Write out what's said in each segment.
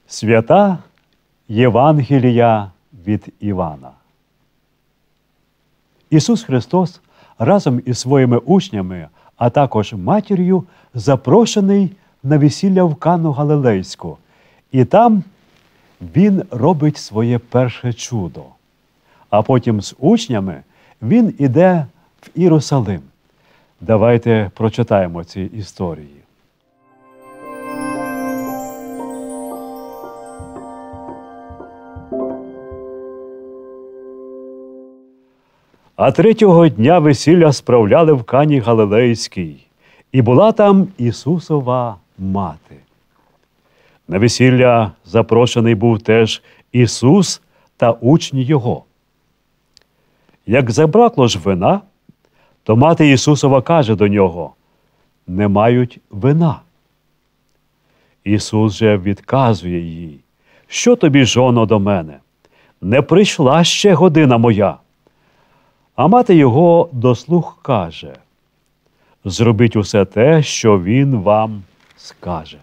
Свята Євангелія від Івана. Ісус Христос разом із своїми учнями, а також матір'ю, запрошений на весілля в Кану Галилейську. І там Він робить своє перше чудо. А потім з учнями Він іде в Єрусалим. Давайте прочитаємо ці історії. А третього дня весілля справляли в Кані Галилейській, і була там Ісусова мати. На весілля запрошений був теж Ісус та учні Його. Як забракло ж вина, то мати Ісусова каже до Нього: «Не мають вина». Ісус же відказує їй: «Що тобі, жоно, до мене? Не прийшла ще година моя». А мати Його до слуг каже: «Зробіть усе те, що Він вам скаже».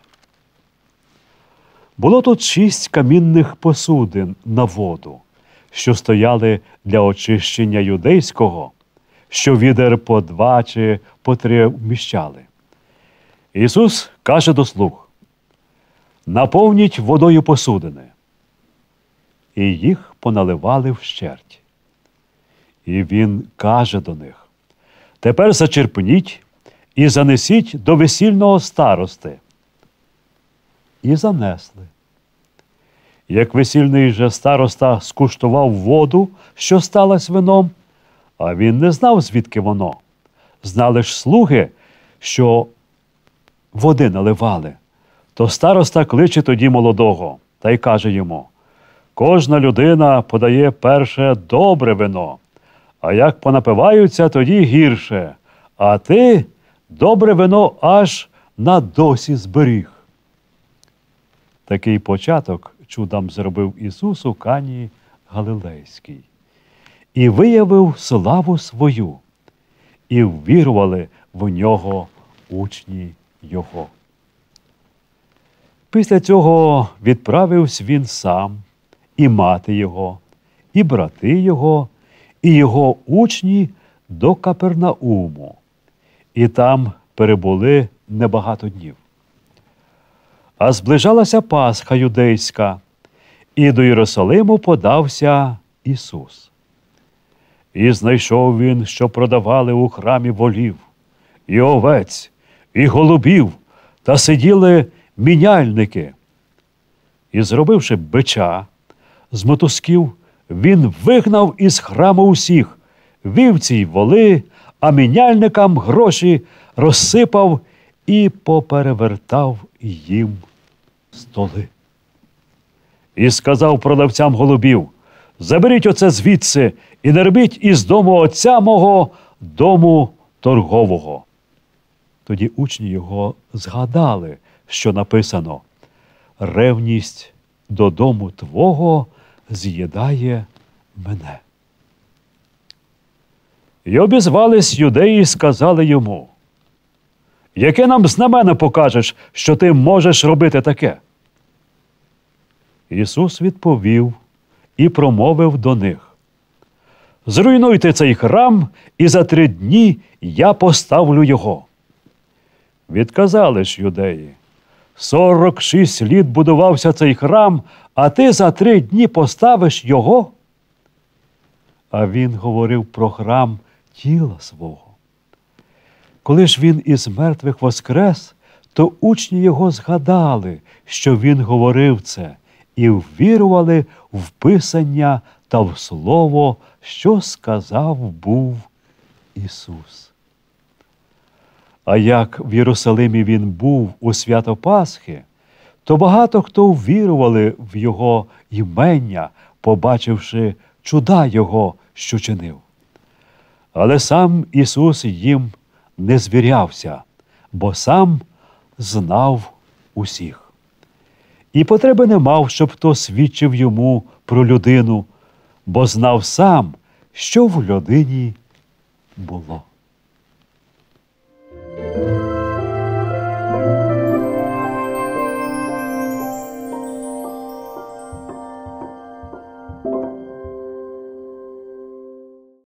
Було тут 6 камінних посудин на воду, що стояли для очищення юдейського, що відер по 2 чи по 3 вміщали. Ісус каже до слуг: «Наповніть водою посудини». І їх поналивали вщерть. І Він каже до них: «Тепер зачерпніть і занесіть до весільного старости». І занесли. Як весільний же староста скуштував воду, що сталась вином, а він не знав, звідки воно. Знали ж слуги, що води наливали. То староста кличе тоді молодого та й каже йому: «Кожна людина подає перше добре вино, а як понапиваються, тоді гірше, а ти добре вино аж на досі зберіг». Такий початок чудом зробив Ісус у Кані Галилейській. І виявив славу свою, і ввірували в Нього учні Його. Після цього відправився Він сам, і мати Його, і брати Його, і Його учні до Капернауму. І там перебули небагато днів. А зближалася Пасха юдейська, і до Єрусалиму подався Ісус. І знайшов Він, що продавали у храмі волів, і овець, і голубів, та сиділи міняльники. І, зробивши бича з мотузків, Він вигнав із храму усіх, вівці й воли, а міняльникам гроші розсипав і поперевертав їм столи. І сказав продавцям голубів: «Заберіть оце звідси і не робіть із дому отця мого дому торгового». Тоді учні Його згадали, що написано: «Ревність до дому твого з'їдає мене». І обізвались юдеї і сказали йому: «Яке нам знамено покажеш, що ти можеш робити таке?» Ісус відповів і промовив до них: «Зруйнуйте цей храм, і за 3 дні я поставлю його». Відказали ж юдеї: 46 літ будувався цей храм, а ти за 3 дні поставиш його? А Він говорив про храм тіла свого. Коли ж Він із мертвих воскрес, то учні Його згадали, що Він говорив це, і ввірували в Писання та в Слово, що сказав був Ісус. А як в Єрусалимі Він був у свято Пасхи, то багато хто ввірували в Його імення, побачивши чуда Його, що чинив. Але сам Ісус їм не звірявся, бо сам знав усіх. І потреби не мав, щоб хто свідчив йому про людину, бо знав сам, що в людині було.